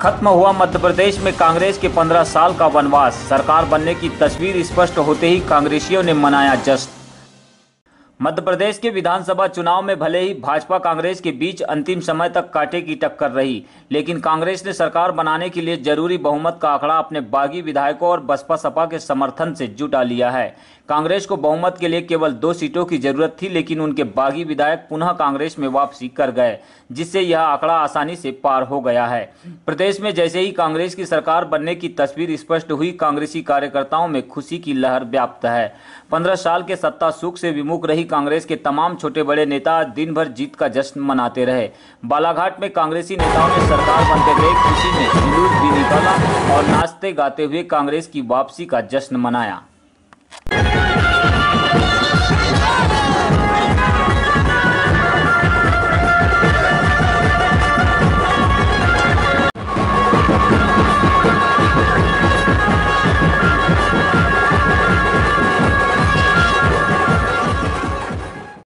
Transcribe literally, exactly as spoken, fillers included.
खत्म हुआ मध्य प्रदेश में कांग्रेस के पंद्रह साल का वनवास। सरकार बनने की तस्वीर स्पष्ट होते ही कांग्रेसियों ने मनाया जश्न। मध्य प्रदेश के विधानसभा चुनाव में भले ही भाजपा कांग्रेस के बीच अंतिम समय तक कांटे की टक्कर रही, लेकिन कांग्रेस ने सरकार बनाने के लिए जरूरी बहुमत का आंकड़ा अपने बागी विधायकों और बसपा सपा के समर्थन से जुटा लिया है। कांग्रेस को बहुमत के लिए केवल दो सीटों की जरूरत थी, लेकिन उनके बागी विधायक पुनः कांग्रेस में वापसी कर गए, जिससे यह आंकड़ा आसानी से पार हो गया है। प्रदेश में जैसे ही कांग्रेस की सरकार बनने की तस्वीर स्पष्ट हुई, कांग्रेसी कार्यकर्ताओं में खुशी की लहर व्याप्त है। पंद्रह साल के सत्ता सुख से विमुख रही कांग्रेस के तमाम छोटे बड़े नेता दिन भर जीत का जश्न मनाते रहे। बालाघाट में कांग्रेसी नेताओं ने सरकार बनते हुए खुशी में जुलूस भी निकाला और नाचते गाते हुए कांग्रेस की वापसी का जश्न मनाया।